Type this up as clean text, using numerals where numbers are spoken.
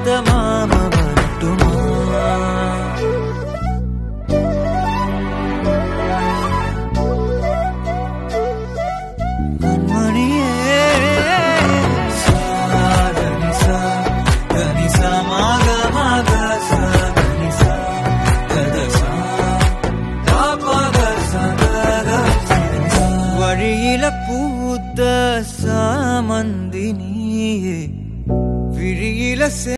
அந்த மாமா வரட்டுமா கண்மணியே சாதனிசா கனிசா மாக மாக சாதனிசா கதசா பாபக சதக வழியில பூத்த சாமந்தி நீயே விழியில